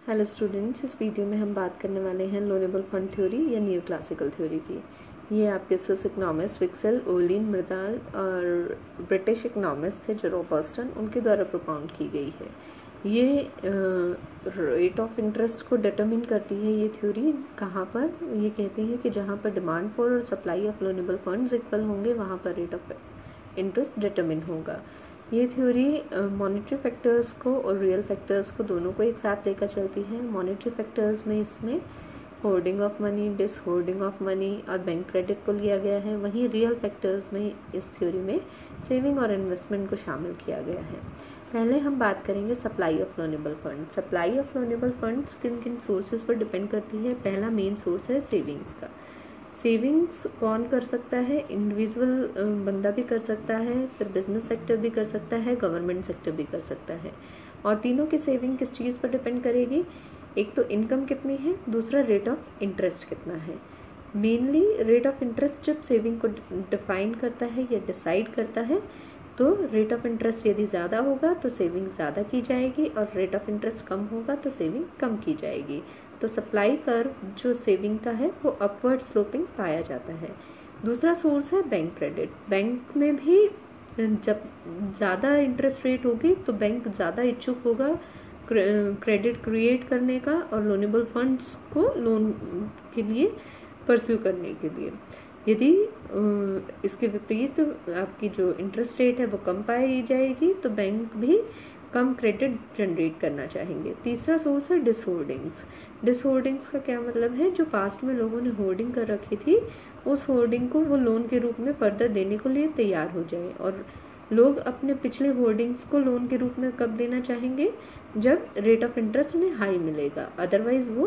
Hello students, इस video में हम बात करने वाले हैं लोनेबल फंड थ्योरी या न्यू क्लासिकल थ्योरी की। ये आपके Swiss economist Wicksell, Ohlin, Myrdal और ब्रिटिश इकोनॉमिस्ट थे जो रॉबर्टसन, उनके द्वारा प्रोपाउंड की गई है। ये रेट ऑफ इंटरेस्ट को डिटरमिन करती है। ये थ्योरी कहाँ पर? ये कहते हैं कि जहाँ पर डिमांड फॉर और supply of loanable funds equal होंगे वहाँ पर रेट ऑफ इंटरेस्ट डिटरमिन होगा। ये थ्योरी मॉनेटरी फैक्टर्स को और रियल फैक्टर्स को दोनों को एक साथ लेकर चलती है। मॉनेटरी फैक्टर्स में इसमें hoarding of money, dishoarding of money और बैंक क्रेडिट को लिया गया है। वहीं रियल फैक्टर्स में इस थ्योरी में सेविंग और इन्वेस्टमेंट को शामिल किया गया है। पहले हम बात करेंगे supply of loanable fund. Supply of loanable funds किन किन सोर्सेज पर डिपेंड करती है? पहला मेन सोर्स है सेविंग्स का। सेविंग्स कौन कर सकता है? इंडिविजुअल बंदा भी कर सकता है, फिर बिजनेस सेक्टर भी कर सकता है, गवर्नमेंट सेक्टर भी कर सकता है। और तीनों की सेविंग किस चीज़ पर डिपेंड करेगी? एक तो इनकम कितनी है, दूसरा रेट ऑफ इंटरेस्ट कितना है। मेनली रेट ऑफ इंटरेस्ट जब सेविंग को डिफाइन करता है या डिसाइड करता है, तो रेट ऑफ इंटरेस्ट यदि ज़्यादा होगा तो सेविंग ज़्यादा की जाएगी और रेट ऑफ इंटरेस्ट कम होगा तो सेविंग कम की जाएगी। तो सप्लाई कर्व जो सेविंग का है वो अपवर्ड स्लोपिंग पाया जाता है। दूसरा सोर्स है बैंक क्रेडिट। बैंक में भी जब ज़्यादा इंटरेस्ट रेट होगी तो बैंक ज़्यादा इच्छुक होगा क्रेडिट क्रिएट करने का और लोनेबल फंड्स को लोन के लिए परस्यू करने के लिए। यदि इसके विपरीत आपकी जो इंटरेस्ट रेट है वो कम पाई जाएगी तो बैंक भी कम क्रेडिट जनरेट करना चाहेंगे। तीसरा सोर्स है डिसहोर्डिंग्स। डिसहोर्डिंग्स का क्या मतलब है? जो पास्ट में लोगों ने होर्डिंग कर रखी थी उस होर्डिंग को वो लोन के रूप में फर्दर देने के लिए तैयार हो जाए। और लोग अपने पिछले होर्डिंग्स को लोन के रूप में कब देना चाहेंगे? जब रेट ऑफ इंटरेस्ट उन्हें हाई मिलेगा, अदरवाइज वो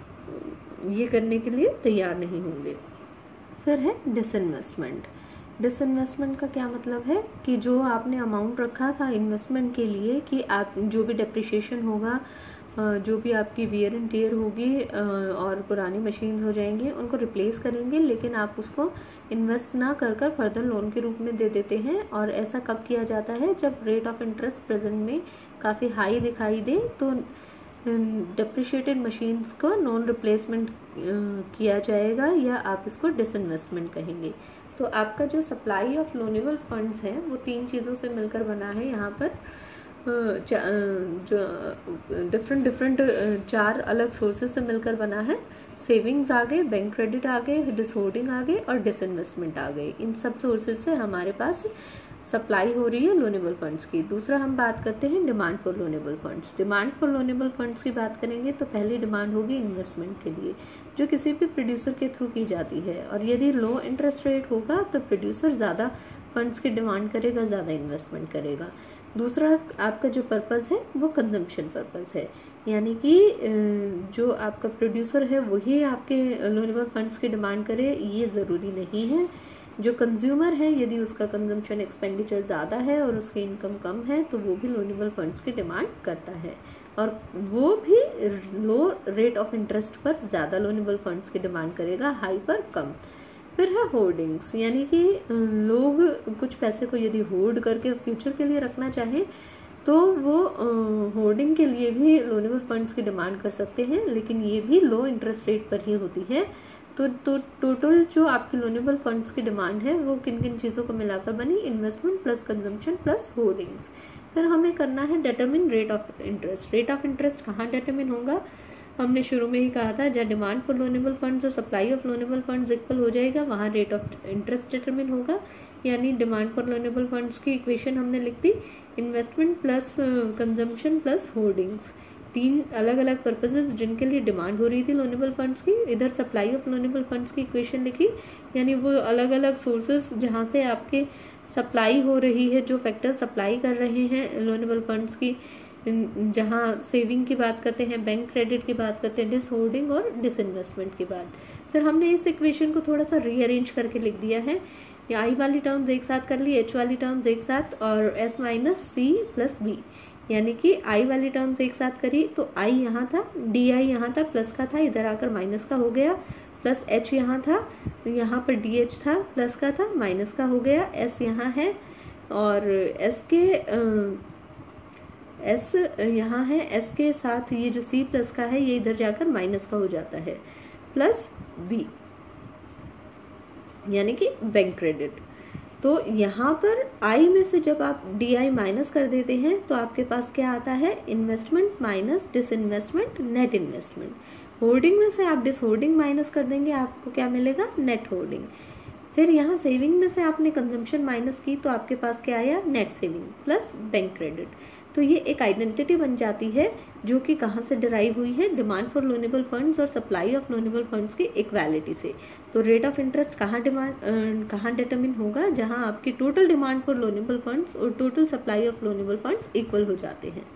ये करने के लिए तैयार नहीं होंगे। फिर है डिसइन्वेस्टमेंट। डिसइन्वेस्टमेंट का क्या मतलब है कि जो आपने अमाउंट रखा था इन्वेस्टमेंट के लिए कि आप जो भी डेप्रिसिएशन होगा, जो भी आपकी वियर एंड टियर होगी और पुरानी मशीन्स हो जाएंगी उनको रिप्लेस करेंगे, लेकिन आप उसको इन्वेस्ट ना कर कर फर्दर लोन के रूप में दे देते हैं। और ऐसा कब किया जाता है? जब रेट ऑफ इंटरेस्ट प्रेजेंट में काफ़ी हाई दिखाई दे तो डेप्रिशिएटेड मशीन्स को नॉन रिप्लेसमेंट किया जाएगा या आप इसको डिसइन्वेस्टमेंट कहेंगे। तो आपका जो सप्लाई ऑफ लोनेबल फंड्स है वो तीन चीज़ों से मिलकर बना है। यहाँ पर जो डिफरेंट चार अलग सोर्सेज से मिलकर बना है। सेविंग्स आ गए, बैंक क्रेडिट आ गए, डिसहोर्डिंग आ गए और डिसइन्वेस्टमेंट आ गए। इन सब सोर्सेज से हमारे पास सप्लाई हो रही है लोनेबल फंड्स की। दूसरा हम बात करते हैं demand for loanable funds. Demand for loanable funds की बात करेंगे तो पहली डिमांड होगी इन्वेस्टमेंट के लिए, जो किसी भी प्रोड्यूसर के थ्रू की जाती है। और यदि लो इंटरेस्ट रेट होगा तो प्रोड्यूसर ज़्यादा फंड्स की डिमांड करेगा, ज़्यादा इन्वेस्टमेंट करेगा। दूसरा आपका जो पर्पज़ है वो कंजम्पशन पर्पज़ है, यानी कि जो आपका प्रोड्यूसर है वही आपके लोनेबल फंड्स की डिमांड करे, ये ज़रूरी नहीं है। जो कंज्यूमर है यदि उसका कंजम्पशन एक्सपेंडिचर ज़्यादा है और उसकी इनकम कम है तो वो भी लोनेबल फंड्स की डिमांड करता है, और वो भी लो रेट ऑफ इंटरेस्ट पर ज़्यादा लोनेबल फंड्स की डिमांड करेगा, हाई पर कम। फिर है होर्डिंग्स, यानी कि लोग कुछ पैसे को यदि होर्ड करके फ्यूचर के लिए रखना चाहें तो वो होर्डिंग के लिए भी लोनेबल फंड्स की डिमांड कर सकते हैं, लेकिन ये भी लो इंटरेस्ट रेट पर ही होती है। तो टोटल जो आपकी लोनेबल फंड्स की डिमांड है वो किन किन चीज़ों को मिलाकर बनी? Investment plus consumption plus hoardings. फिर हमें करना है determine rate of interest. Rate of interest कहाँ डिटरमिन होगा? हमने शुरू में ही कहा था जहाँ डिमांड फॉर लोनेबल फंड्स और supply of loanable funds equal हो जाएगा वहाँ रेट ऑफ इंटरेस्ट डिटरमिन होगा। यानी डिमांड फॉर लोनेबल फंड्स की इक्वेशन हमने लिख दी investment plus consumption plus hoardings. तीन अलग अलग पर्पसेस जिनके लिए डिमांड हो रही थी लोनेबल फंड्स की। इधर सप्लाई ऑफ लोनेबल फंड्स की इक्वेशन लिखी, यानी वो अलग अलग सोर्सेस जहाँ से आपके सप्लाई हो रही है, जो फैक्टर सप्लाई कर रहे हैं लोनेबल फंड्स की। जहाँ सेविंग की बात करते हैं, बैंक क्रेडिट की बात करते हैं, डिसहोर्डिंग और डिसइन्वेस्टमेंट की बात। फिर हमने इस इक्वेशन को थोड़ा सा रीअरेंज करके लिख दिया है। ये आई वाली टर्म्स एक साथ कर ली, एच वाली टर्म्स एक साथ और S minus C plus B, यानी कि आई वाली टर्म्स एक साथ करी तो आई यहाँ था, डी आई यहाँ था, प्लस का था, इधर आकर माइनस का हो गया, प्लस एच यहाँ था, यहाँ पर डी एच था, प्लस का था, माइनस का हो गया, एस यहाँ है और एस के एस यहाँ है, एस के साथ ये जो सी प्लस का है ये इधर जाकर माइनस का हो जाता है, प्लस बी यानी कि बैंक क्रेडिट। तो यहाँ पर आई में से जब आप डी आई माइनस कर देते हैं तो आपके पास क्या आता है, investment minus disinvestment net investment. Holding में से आप डिसहोल्डिंग माइनस कर देंगे, आपको क्या मिलेगा, नेट होल्डिंग। फिर यहाँ सेविंग में से आपने कंजम्पशन माइनस की तो आपके पास क्या आया, net saving plus bank credit. तो ये एक आइडेंटिटी बन जाती है जो कि कहाँ से डिराइव हुई है, डिमांड फॉर लोनेबल फंड्स और सप्लाई ऑफ लोनेबल फंड्स की इक्वालिटी से। तो रेट ऑफ इंटरेस्ट कहाँ डिटरमिन होगा, जहाँ आपकी total demand for loanable funds और total supply of loanable funds equal हो जाते हैं।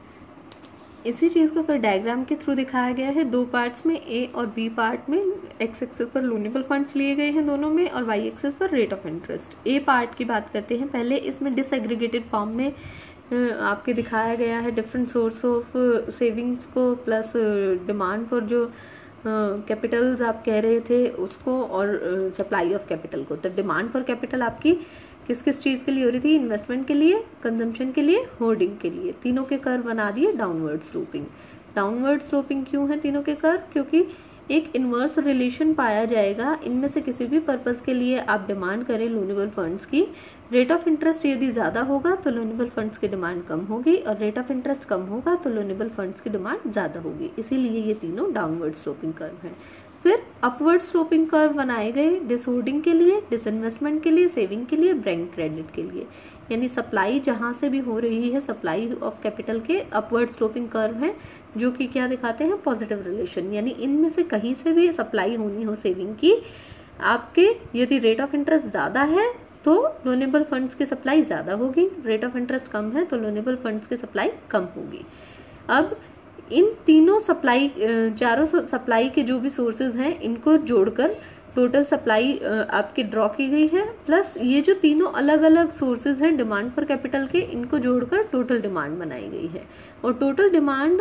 इसी चीज़ को फिर डायग्राम के थ्रू दिखाया गया है, दो पार्ट्स में, ए और बी पार्ट में एक्स एक्सिस पर लोनेबल फंड्स लिए गए हैं दोनों में और वाई एक्सिस पर rate of interest. A part की बात करते हैं पहले, इसमें डिसएग्रीगेटेड फॉर्म में आपके दिखाया गया है डिफरेंट सोर्स ऑफ सेविंग्स को प्लस डिमांड फॉर जो कैपिटल्स आप कह रहे थे उसको और सप्लाई ऑफ कैपिटल को। तो डिमांड फॉर कैपिटल आपकी किस किस चीज़ के लिए हो रही थी, इन्वेस्टमेंट के लिए, कंजम्पशन के लिए, होल्डिंग के लिए। तीनों के कर्व बना दिए डाउनवर्ड स्लोपिंग। डाउनवर्ड स्लोपिंग क्यों है तीनों के कर्व, क्योंकि एक इन्वर्स रिलेशन पाया जाएगा, इनमें से किसी भी पर्पस के लिए आप डिमांड करें लोनेबल फंड्स की, रेट ऑफ इंटरेस्ट यदि ज़्यादा होगा तो लोनेबल फंड्स की डिमांड कम होगी और रेट ऑफ इंटरेस्ट कम होगा तो लोनेबल फंड्स की डिमांड ज़्यादा होगी। इसीलिए ये तीनों डाउनवर्ड स्लोपिंग कर्व हैं। फिर अपवर्ड स्लोपिंग कर्व बनाए गए डिसहोल्डिंग के लिए, डिसइन्वेस्टमेंट के लिए, सेविंग के लिए, बैंक क्रेडिट के लिए। यानी सप्लाई जहाँ से भी हो रही है सप्लाई ऑफ कैपिटल के अपवर्ड स्लोपिंग कर्व है जो कि क्या दिखाते हैं, पॉजिटिव रिलेशन। यानी इनमें से कहीं से भी सप्लाई होनी हो सेविंग की, आपके यदि रेट ऑफ इंटरेस्ट ज़्यादा है तो लोनेबल फंड्स की सप्लाई ज़्यादा होगी, रेट ऑफ इंटरेस्ट कम है तो लोनेबल फंड्स की सप्लाई कम होगी। अब इन तीनों सप्लाई, चारों सप्लाई के जो भी सोर्सेज हैं इनको जोड़कर टोटल सप्लाई आपकी ड्रॉ की गई है, प्लस ये जो तीनों अलग अलग सोर्सेज हैं डिमांड फॉर कैपिटल के, इनको जोड़कर टोटल डिमांड बनाई गई है। और टोटल डिमांड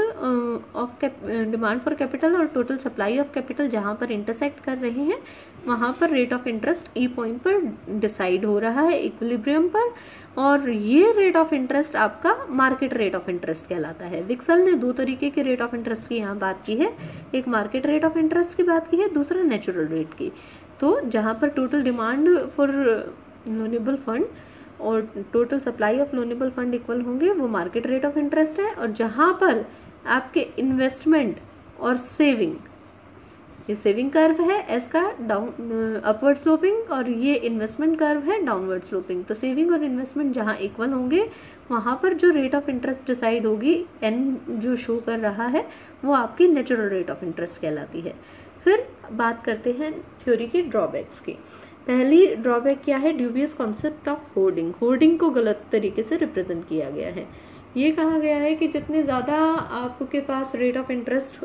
फॉर कैपिटल और टोटल सप्लाई ऑफ कैपिटल जहाँ पर इंटरसेक्ट कर रहे हैं वहाँ पर rate of interest E point पर डिसाइड हो रहा है, इक्विलिब्रियम पर। और ये रेट ऑफ इंटरेस्ट आपका मार्केट रेट ऑफ इंटरेस्ट कहलाता है। विक्सल ने दो तरीके के रेट ऑफ इंटरेस्ट की यहाँ बात की है, एक मार्केट रेट ऑफ इंटरेस्ट की बात की है, दूसरा नेचुरल रेट की। तो जहाँ पर total demand for loanable fund और total supply of loanable fund equal होंगे वो मार्केट रेट ऑफ इंटरेस्ट है। और जहाँ पर आपके इन्वेस्टमेंट और सेविंग, ये सेविंग कर्व है एस का डाउन अपवर्ड स्लोपिंग और ये इन्वेस्टमेंट कर्व है डाउनवर्ड स्लोपिंग। तो सेविंग और इन्वेस्टमेंट जहाँ इक्वल होंगे वहाँ पर जो रेट ऑफ इंटरेस्ट डिसाइड होगी, एन जो शो कर रहा है वो आपकी नेचुरल रेट ऑफ इंटरेस्ट कहलाती है। फिर बात करते हैं थ्योरी की ड्रॉबैक्स की। पहली ड्रॉबैक क्या है, dubious concept of hoarding. Hoarding को गलत तरीके से रिप्रेजेंट किया गया है। ये कहा गया है कि जितने ज़्यादा आपके पास रेट ऑफ इंटरेस्ट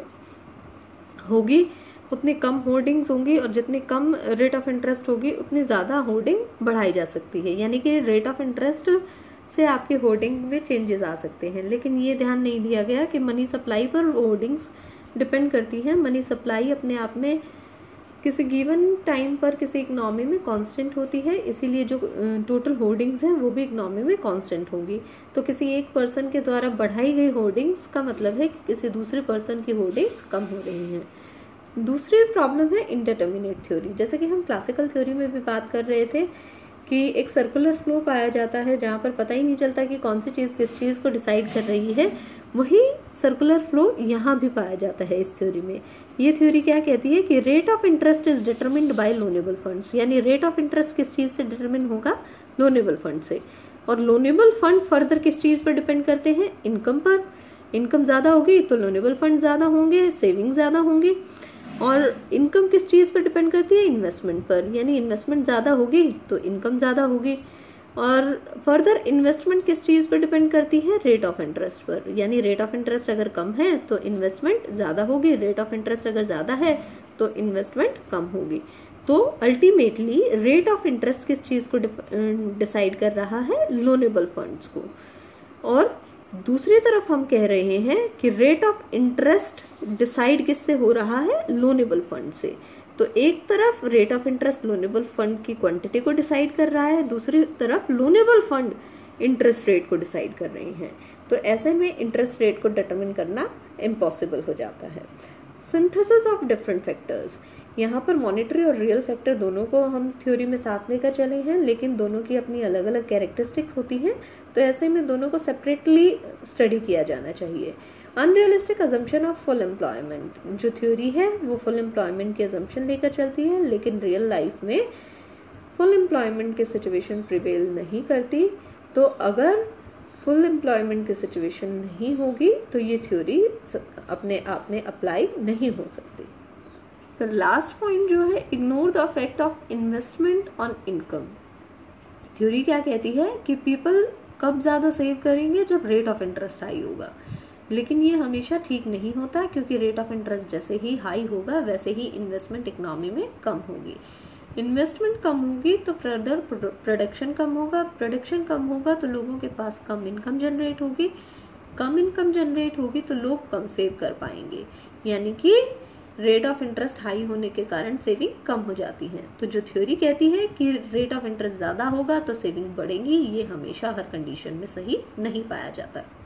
होगी उतनी कम होर्डिंग्स होंगी और जितनी कम रेट ऑफ इंटरेस्ट होगी उतनी ज़्यादा होर्डिंग बढ़ाई जा सकती है। यानी कि रेट ऑफ इंटरेस्ट से आपके होर्डिंग में चेंजेस आ सकते हैं। लेकिन ये ध्यान नहीं दिया गया कि मनी सप्लाई पर होर्डिंग्स डिपेंड करती हैं। मनी सप्लाई अपने आप में किसी गिवन टाइम पर किसी इकोनॉमी में कांस्टेंट होती है, इसीलिए जो टोटल होर्डिंग्स हैं वो भी इकोनॉमी में कांस्टेंट होंगी। तो किसी एक पर्सन के द्वारा बढ़ाई गई होर्डिंग्स का मतलब है कि किसी दूसरे पर्सन की होर्डिंग्स कम हो रही हैं। दूसरी प्रॉब्लम है इंडिटरमिनेट थ्योरी। जैसे कि हम क्लासिकल थ्योरी में भी बात कर रहे थे कि एक सर्कुलर फ्लो पाया जाता है जहाँ पर पता ही नहीं चलता कि कौन सी चीज़ किस चीज़ को डिसाइड कर रही है, वही सर्कुलर फ्लो यहाँ भी पाया जाता है इस थ्योरी में। ये थ्योरी क्या कहती है कि rate of interest is determined by loanable funds. यानी रेट ऑफ इंटरेस्ट किस चीज़ से डिटरमिन होगा, लोनेबल फंड से। और लोनेबल फंड फर्दर किस चीज़ पर डिपेंड करते हैं, इनकम पर। इनकम ज़्यादा होगी तो लोनेबल फंड ज़्यादा होंगे, सेविंग ज़्यादा होंगी। और इनकम किस चीज़ पर डिपेंड करती है, इन्वेस्टमेंट पर। यानी इन्वेस्टमेंट ज़्यादा होगी तो इनकम ज़्यादा होगी। और फर्दर इन्वेस्टमेंट किस चीज़ पर डिपेंड करती है, रेट ऑफ इंटरेस्ट पर। यानी रेट ऑफ इंटरेस्ट अगर कम है तो इन्वेस्टमेंट ज़्यादा होगी, रेट ऑफ इंटरेस्ट अगर ज़्यादा है तो इन्वेस्टमेंट कम होगी। तो अल्टीमेटली रेट ऑफ इंटरेस्ट किस चीज़ को डिसाइड कर रहा है, लोनेबल फंड्स को। और दूसरी तरफ हम कह रहे हैं कि रेट ऑफ इंटरेस्ट डिसाइड किससे हो रहा है, लोनेबल फंड से। तो एक तरफ rate of interest loanable fund की क्वांटिटी को डिसाइड कर रहा है, दूसरी तरफ लोनेबल फंड इंटरेस्ट रेट को डिसाइड कर रही हैं, तो ऐसे में इंटरेस्ट रेट को डिटरमिन करना इम्पॉसिबल हो जाता है। सिंथेसिस ऑफ डिफरेंट फैक्टर्स, यहाँ पर मॉनेटरी और रियल फैक्टर दोनों को हम थ्योरी में साथ लेकर चले हैं, लेकिन दोनों की अपनी अलग अलग कैरेक्टरिस्टिक्स होती हैं, तो ऐसे में दोनों को सेपरेटली स्टडी किया जाना चाहिए। Unrealistic assumption of full employment, जो थ्योरी है वो फुल एम्प्लॉयमेंट की अजम्पशन लेकर चलती है, लेकिन रियल लाइफ में फुल एम्प्लॉयमेंट की सिचुएशन प्रिवेल नहीं करती। तो अगर फुल एम्प्लॉयमेंट की सिचुएशन नहीं होगी तो ये थ्योरी अपने आप में अप्लाई नहीं हो सकती। तो लास्ट पॉइंट जो है, ignore the effect of investment on income. Theory क्या कहती है कि पीपल कब ज़्यादा सेव करेंगे, जब रेट ऑफ इंटरेस्ट हाई होगा, लेकिन ये हमेशा ठीक नहीं होता, क्योंकि रेट ऑफ इंटरेस्ट जैसे ही हाई होगा वैसे ही इन्वेस्टमेंट इकोनॉमी में कम होगी। इन्वेस्टमेंट कम होगी तो फर्दर प्रोडक्शन कम होगा, प्रोडक्शन कम होगा तो लोगों के पास कम इनकम जनरेट होगी, कम इनकम जनरेट होगी तो लोग कम सेव कर पाएंगे, यानी कि रेट ऑफ इंटरेस्ट हाई होने के कारण सेविंग कम हो जाती है। तो जो थ्योरी कहती है कि रेट ऑफ इंटरेस्ट ज़्यादा होगा तो सेविंग बढ़ेगी, ये हमेशा हर कंडीशन में सही नहीं पाया जाता।